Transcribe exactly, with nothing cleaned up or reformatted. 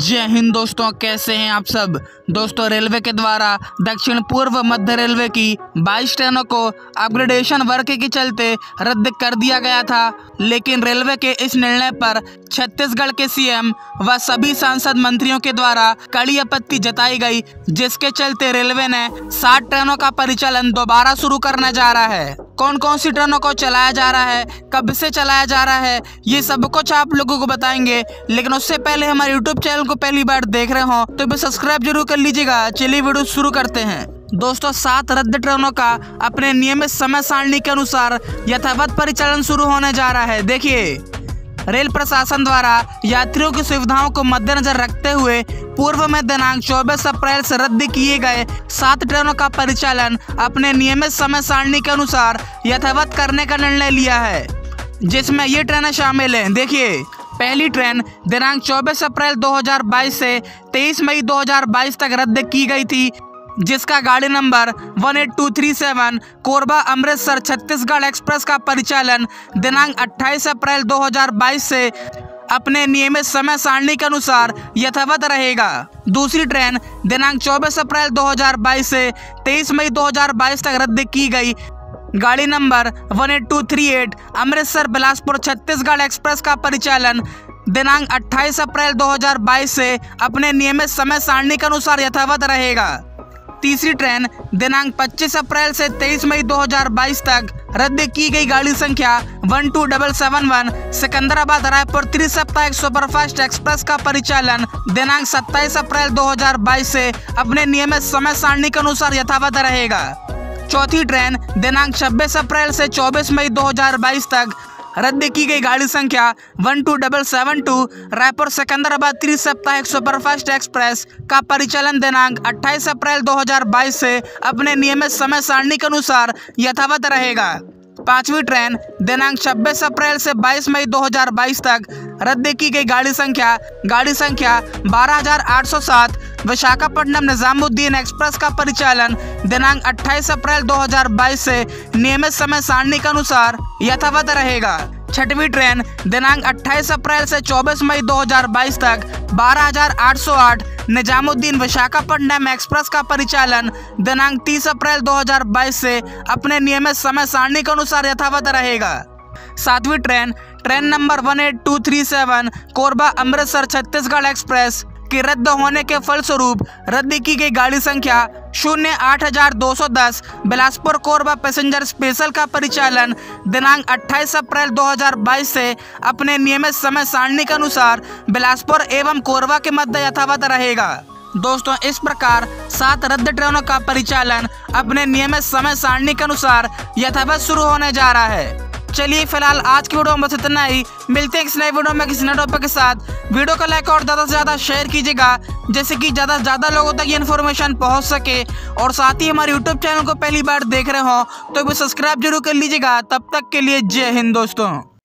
जय हिंद दोस्तों, कैसे हैं आप सब। दोस्तों, रेलवे के द्वारा दक्षिण पूर्व मध्य रेलवे की बाईस ट्रेनों को अपग्रेडेशन वर्क के चलते रद्द कर दिया गया था, लेकिन रेलवे के इस निर्णय पर छत्तीसगढ़ के सीएम व सभी सांसद मंत्रियों के द्वारा कड़ी आपत्ति जताई गई, जिसके चलते रेलवे ने सात ट्रेनों का परिचालन दोबारा शुरू करने जा रहा है। कौन कौन सी ट्रेनों को चलाया जा रहा है, कब से चलाया जा रहा है, ये सब कुछ आप लोगों को बताएंगे। लेकिन उससे पहले हमारे यूट्यूब चैनल को पहली बार देख रहे हो तो भी सब्सक्राइब जरूर कर लीजिएगा। चलिए वीडियो शुरू करते हैं। दोस्तों, सात रद्द ट्रेनों का अपने नियमित समय सारणी के अनुसार यथावत परिचालन शुरू होने जा रहा है। देखिए, रेल प्रशासन द्वारा यात्रियों की सुविधाओं को मद्देनजर रखते हुए पूर्व में दिनांक चौबीस अप्रैल से रद्द किए गए सात ट्रेनों का परिचालन अपने नियमित समय सारणी के अनुसार यथावत करने का निर्णय लिया है, जिसमें ये ट्रेनें शामिल हैं। देखिए, पहली ट्रेन दिनांक चौबीस अप्रैल दो हज़ार बाईस से तेईस मई दो हज़ार बाईस तक रद्द की गई थी, जिसका गाड़ी नंबर एक आठ दो तीन सात कोरबा अमृतसर छत्तीसगढ़ एक्सप्रेस का परिचालन दिनांक अट्ठाईस अप्रैल दो हज़ार बाईस से अपने नियमित समय सारणी के अनुसार यथावत रहेगा। दूसरी ट्रेन दिनांक चौबीस अप्रैल दो हज़ार बाईस से तेईस मई दो हज़ार बाईस तक रद्द की गई, गाड़ी नंबर एक आठ दो तीन आठ अमृतसर बिलासपुर छत्तीसगढ़ एक्सप्रेस का परिचालन दिनांक अट्ठाईस अप्रैल दो हज़ार बाईस से अपने नियमित समय सारणी के अनुसार यथावत रहेगा। तीसरी ट्रेन दिनांक पच्चीस अप्रैल से तेईस मई दो हज़ार बाईस तक रद्द की गई गाड़ी संख्या एक दो सात सात एक सिकंदराबाद रायपुर त्रिसप्ताहिक सुपरफास्ट एक्सप्रेस का परिचालन दिनांक सत्ताईस अप्रैल दो हज़ार बाईस से अपने नियमित समय सारणी के अनुसार यथावत रहेगा। चौथी ट्रेन दिनांक छब्बीस अप्रैल से चौबीस मई दो हज़ार बाईस तक रद्द की गई गाड़ी संख्या एक दो सात सात दो रायपुर सिकंदराबाद त्रिसप्ताहिक सुपरफास्ट एक्सप्रेस का परिचालन दिनांक अट्ठाईस अप्रैल दो हज़ार बाईस से अपने नियमित समय सारणी के अनुसार यथावत रहेगा। पांचवी ट्रेन दिनांक छब्बीस अप्रैल से बाईस मई दो हज़ार बाईस तक रद्द की गई गाड़ी संख्या गाड़ी संख्या बारह हज़ार आठ सौ सात विशाखापट्टनम निजामुद्दीन एक्सप्रेस का परिचालन दिनांक अट्ठाईस अप्रैल दो हज़ार बाईस से नियमित समय सारणी के अनुसार यथावत रहेगा। छठवीं ट्रेन दिनांक अट्ठाईस अप्रैल से चौबीस मई दो हज़ार बाईस तक बारह हज़ार आठ सौ आठ निजामुद्दीन विशाखापट्टनम एक्सप्रेस का परिचालन दिनांक तीस अप्रैल दो हज़ार बाईस से अपने नियमित समय सारणी के अनुसार यथावत रहेगा। सातवीं ट्रेन ट्रेन नंबर एक आठ दो तीन सात कोरबा अमृतसर छत्तीसगढ़ एक्सप्रेस के रद्द होने के फलस्वरूप रद्द की गई गाड़ी संख्या शून्य आठ हजार दो सौ दस बिलासपुर कोरबा पैसेंजर स्पेशल का परिचालन दिनांक अट्ठाईस अप्रैल दो हज़ार बाईस से अपने नियमित समय सारणी के अनुसार बिलासपुर एवं कोरबा के मध्य यथावत रहेगा। दोस्तों, इस प्रकार सात रद्द ट्रेनों का परिचालन अपने नियमित समय सारणी के अनुसार यथावत शुरू होने जा रहा है। चलिए, फिलहाल आज की वीडियो में बस इतना ही। मिलते हैं किसी नए वीडियो में किसी नए टॉपिक के साथ। वीडियो को लाइक और ज़्यादा से ज़्यादा शेयर कीजिएगा, जैसे कि ज़्यादा से ज़्यादा लोगों तक ये इन्फॉर्मेशन पहुंच सके। और साथ ही हमारे यूट्यूब चैनल को पहली बार देख रहे हो तो भी सब्सक्राइब जरूर कर लीजिएगा। तब तक के लिए जय हिंद दोस्तों।